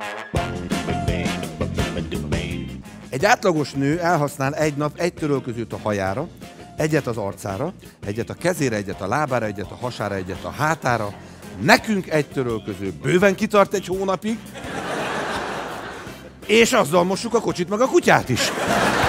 Egy átlagos nő elhasznál egy nap egy törölközőt a hajára, egyet az arcára, egyet a kezére, egyet a lábára, egyet a hasára, egyet a hátára. Nekünk egy törölköző bőven kitart egy hónapig, és azzal mossuk a kocsit meg a kutyát is.